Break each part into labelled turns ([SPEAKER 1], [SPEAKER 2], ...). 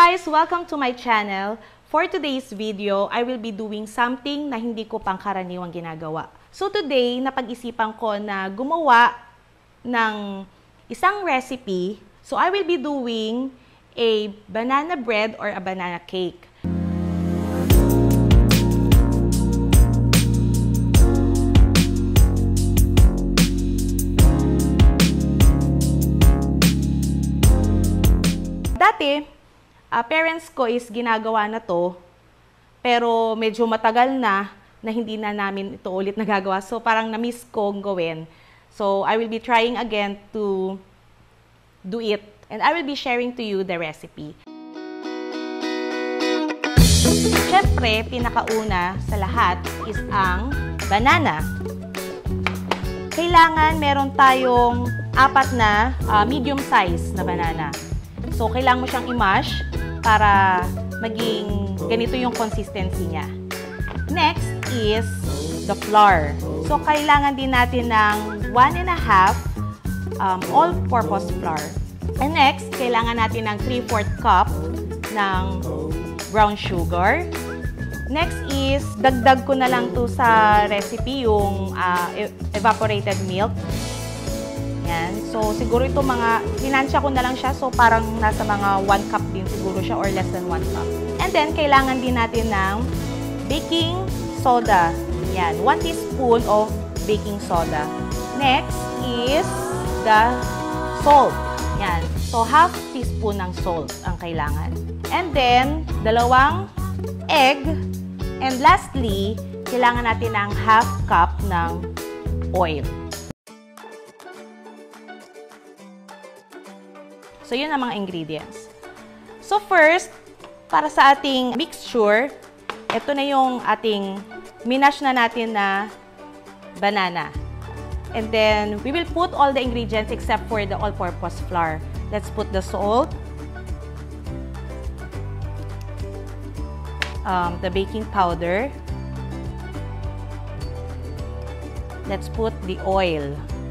[SPEAKER 1] guys! Welcome to my channel. For today's video, I will be doing something na hindi ko pangkaraniwang ginagawa. So today, napag-isipan ko na gumawa ng isang recipe. So I will be doing a banana bread or a banana cake. Dati, parents ko is ginagawa na to, pero medyo matagal na hindi na namin ito ulit nagagawa. So parang na-miss kong gawin. So I will be trying again to do it. And I will be sharing to you the recipe. Siyempre, pinakauna sa lahat is ang banana. Kailangan meron tayong 4 na medium size na banana. So, kailangan mo siyang i-mash para maging ganito yung consistency niya. Next is the flour. So, kailangan din natin ng 1½ all-purpose flour. And next, kailangan natin ng 3/4 cup ng brown sugar. Next is, dagdag ko na lang to sa recipe yung evaporated milk. Yan. So, siguro ito tinansya ko na lang siya. So, parang nasa mga 1 cup din siguro siya or less than 1 cup. And then, kailangan din natin ng baking soda. Yan. 1 teaspoon of baking soda. Next is the salt. Yan. So, ½ teaspoon ng salt ang kailangan. And then, 2 egg. And lastly, kailangan natin ng ½ cup ng oil. So, yun ang mga ingredients. So, first, para sa ating mixture, ito na yung ating minash na natin na banana. And then, we will put all the ingredients except for the all-purpose flour. Let's put the salt, the baking powder. Let's put the oil.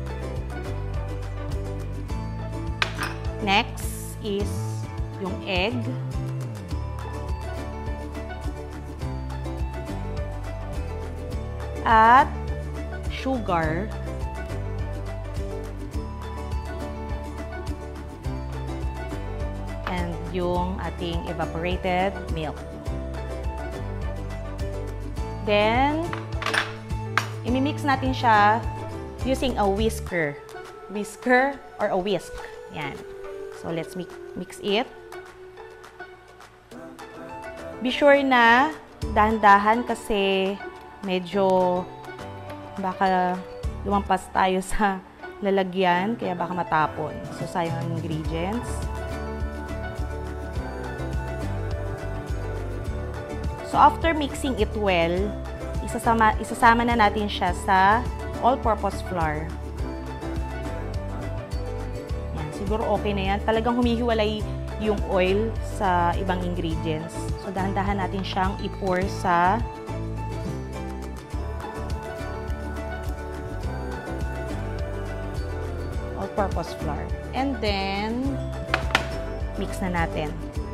[SPEAKER 1] Next is yung egg. At sugar. And yung ating evaporated milk. Then, imimix natin siya using a whisker. Whisker or a whisk. Yan. So, let's mix it. Be sure na dahan-dahan kasi medyo baka lumampas tayo sa lalagyan, kaya baka matapon. So, sayang ang ingredients. So, after mixing it well, isasama na natin siya sa all-purpose flour. Siguro okay na yan. Talagang humihiwalay yung oil sa ibang ingredients. So, dahan-dahan natin siyang i-pour sa all-purpose flour. And then, mix na natin.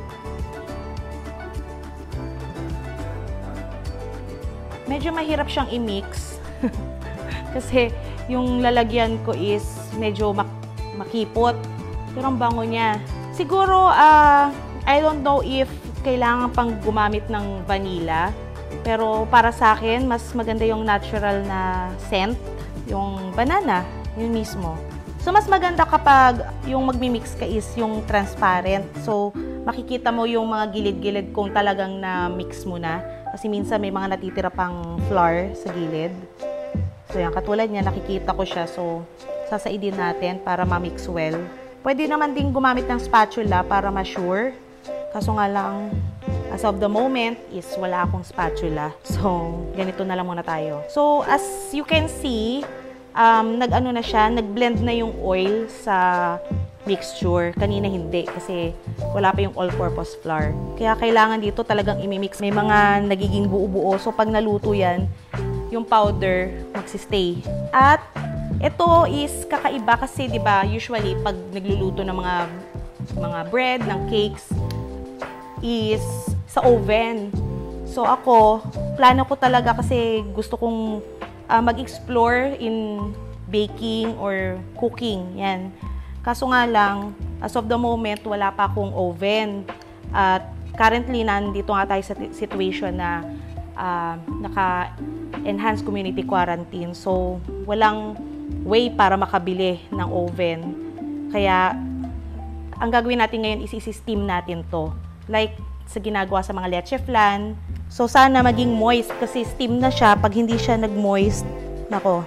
[SPEAKER 1] Medyo mahirap siyang i-mix. Kasi yung lalagyan ko is medyo makipot. Pero ang bango niya. Siguro, I don't know if kailangan pang gumamit ng vanilla. Pero para sa akin, mas maganda yung natural na scent. Yung banana, yun mismo. So, mas maganda kapag yung magmi-mix ka is yung transparent. So, makikita mo yung mga gilid-gilid kung talagang na-mix mo na. Kasi minsan may mga natitira pang flour sa gilid. So, yan. Katulad niya, nakikita ko siya. So, sasaidin natin para ma-mix well. Pwede naman din gumamit ng spatula para ma-sure. Kaso nga lang, as of the moment is wala akong spatula. So, ganito na lang muna tayo. So, as you can see, nag-blend na yung oil sa mixture. Kanina hindi kasi wala pa yung all-purpose flour. Kaya kailangan dito talagang imimix. May mga nagiging buo-buo. So, pag naluto yan, yung powder magsistay. At ito is kakaiba kasi 'di ba usually pag nagluluto ng mga bread, ng cakes, is sa oven. So ako, plano ko talaga kasi gusto kong mag-explore in baking or cooking. Yan. Kaso nga lang, as of the moment, wala pa akong oven. At currently, nandito nga tayo sa situation na naka-enhanced community quarantine. So, walang way para makabili ng oven. Kaya, ang gagawin natin ngayon is isi-steam natin to. Like, sa ginagawa sa mga leche flan. So, sana maging moist kasi steam na siya. Pag hindi siya nag-moist, nako,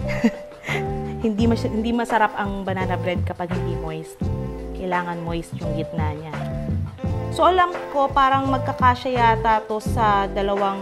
[SPEAKER 1] hindi masarap ang banana bread kapag hindi moist. Kailangan moist yung gitna niya. So, alam ko, parang magkakasya yata to sa dalawang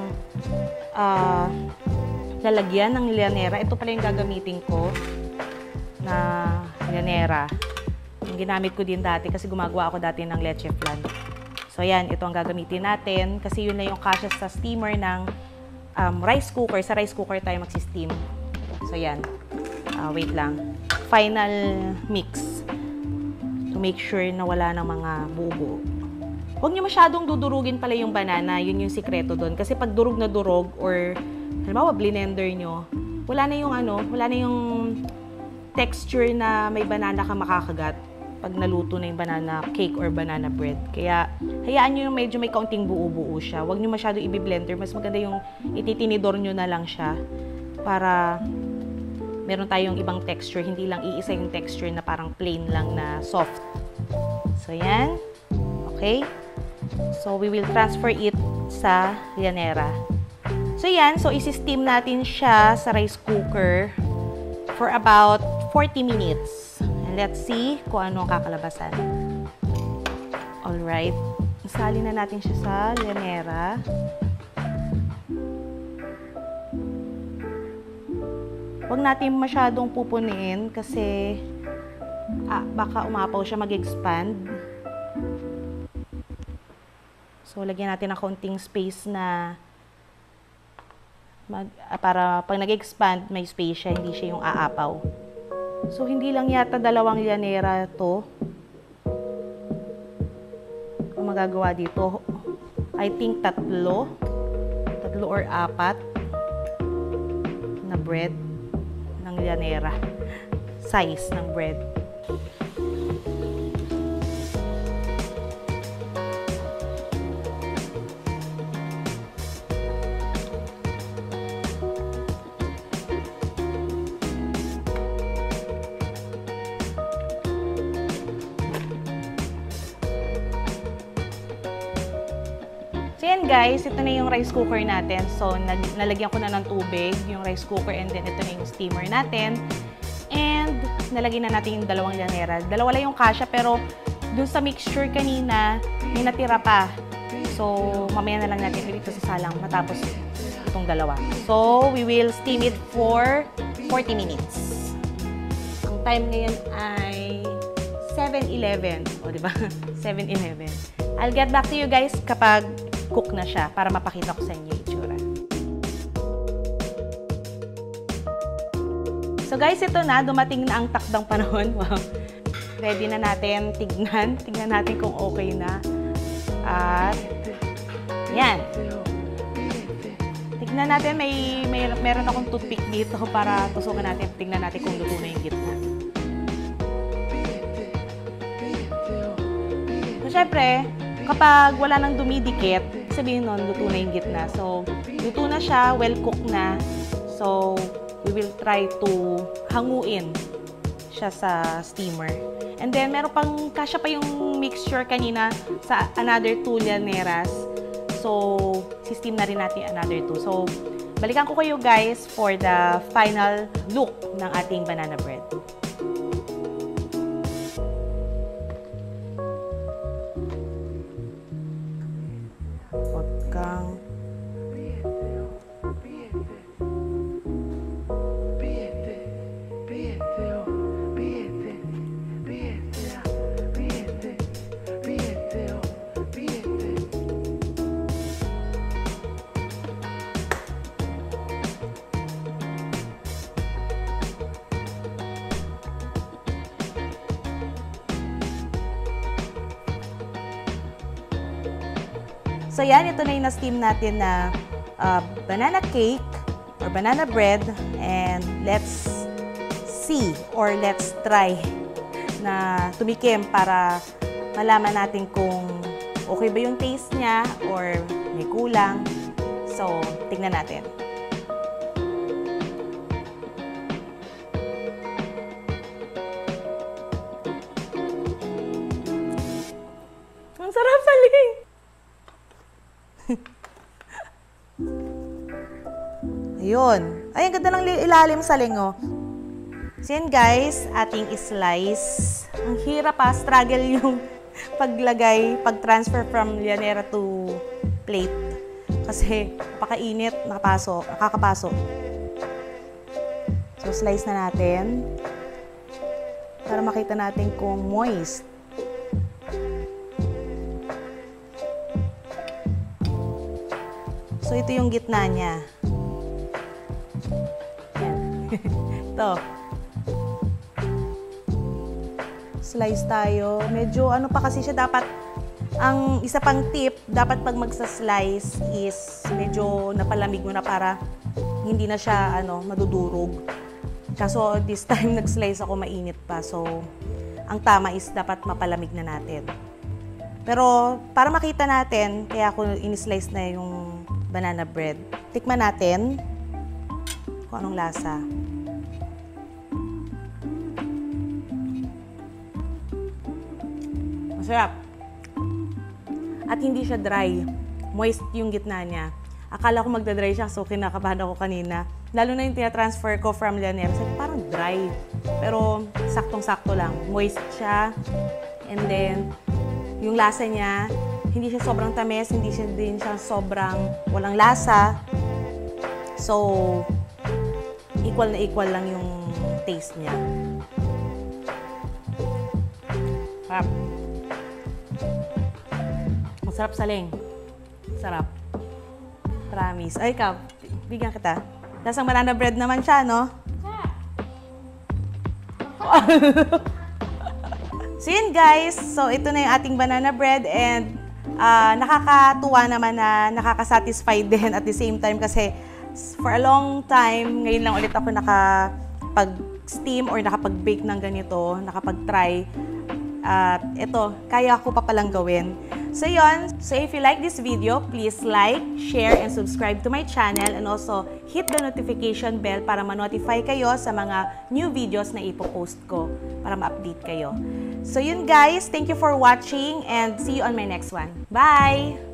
[SPEAKER 1] lalagyan ng llanera. Ito pala yung gagamitin ko na llanera. Yung ginamit ko din dati kasi gumagawa ako dati ng leche flan. So, yan. Ito ang gagamitin natin kasi yun na yung kasya sa steamer ng rice cooker. Sa rice cooker tayo magsi-steam. So, yan. Wait lang. Final mix to make sure na wala ng mga buo-buo. Huwag niyo masyadong dudurugin pala yung banana. Yun yung sikreto doon. Kasi pag durog na durog or halimbawa blender nyo, wala na yung texture na may banana ka makakagat pag naluto na yung banana cake or banana bread. Kaya, hayaan nyo yung medyo may kaunting buo-buo siya. Huwag nyo masyado i-blender. Mas maganda yung ititinidor nyo na lang siya para meron tayong ibang texture. Hindi lang iisa yung texture na parang plain lang na soft. So, yan. Okay? So, we will transfer it sa llanera. So, yan. So, isi-steam natin siya sa rice cooker for about 40 minutes. And let's see kung ano ang kakalabasan. Alright. Isali na natin siya sa llanera. Huwag natin masyadong pupuniin kasi baka umapaw siya, mag-expand. So, lagyan natin ng konting space na para pag nag-expand, may space siya, hindi siya yung aapaw. So, hindi lang yata dalawang llanera to ang magagawa dito. I think tatlo or apat na bread ng llanera. Size ng bread. So yan guys, ito na yung rice cooker natin. So nalagyan ko na ng tubig yung rice cooker and then ito na yung steamer natin. And nalagyan na natin yung dalawang llanera. Dalawa lang yung kasya pero dun sa mixture kanina, may natira pa. So mamaya na lang natin ulit ito sa salang matapos itong dalawa. So we will steam it for 40 minutes. Ang time ngayon ay 7:11. O diba? 7:11. I'll get back to you guys kapag cook na siya para mapakita ko sa inyo yung itsura. So guys, ito na. Dumating na ang takdang panahon. Wow. Ready na natin tignan. Tignan natin kung okay na. At yan. Tignan natin. Meron akong toothpick dito para tusukan natin. Tignan natin kung luto na yung gitna. So syempre, kapag wala nang dumidikit, sabihin nun, luto na yung gitna. So, luto na siya, well cooked na. So, we will try to hanguin siya sa steamer. And then, meron pang, kasya pa yung mixture kanina sa another 2 llaneras. So, steam na rin natin another 2. So, balikan ko kayo guys for the final look ng ating banana bread. So yan, ito na yung na-steam natin na banana cake or banana bread. And let's see or let's try na tumikim para malaman natin kung okay ba yung taste niya or may kulang. So, tingnan natin. Ang sarap saling! Ayun. Ay, ang ganda ng ilalim saling, oh. So yan guys, ating slice. Ang hirap struggle yung paglagay, pag-transfer from llanera to plate. Kasi pakainit, nakakapasok. So slice na natin para makita natin kung moist. So ito yung gitna niya. Yan. Ito. Slice tayo. Medyo ano pa kasi siya, dapat ang isa pang tip, dapat pag magsa-slice is medyo napalamig mo na para hindi na siya madudurog. Kaso this time nag-slice ako, mainit pa. So ang tama is dapat mapalamig na natin. Pero para makita natin, kaya ako in-slice na yung banana bread. Tikman natin kung anong lasa. Masarap. At hindi siya dry. Moist yung gitna niya. Akala ko magda-dry siya, so kinakabahan ako kanina. Lalo na yung tina-transfer ko from llanera. So, parang dry. Pero saktong-sakto lang. Moist siya. And then, yung lasa niya, hindi siya sobrang tamis, hindi siya din siya sobrang walang lasa. So, equal na equal lang yung taste niya. Sarap. Masarap saling. Sarap. Promise. Ay, ikaw, bigyan kita. Lasang banana bread naman siya, no? So yun guys, so ito na yung ating banana bread and nakakatuwa naman na nakaka-satisfied din at the same time kasi for a long time, ngayon lang ulit ako nakapag-steam or nakapag-bake ng ganito, nakapag-try. At ito, kaya ko pa palang gawin. So yun, so if you like this video, please like, share, and subscribe to my channel and also hit the notification bell para ma-notify kayo sa mga new videos na ipopost ko para ma-update kayo. So yun guys, thank you for watching and see you on my next one. Bye!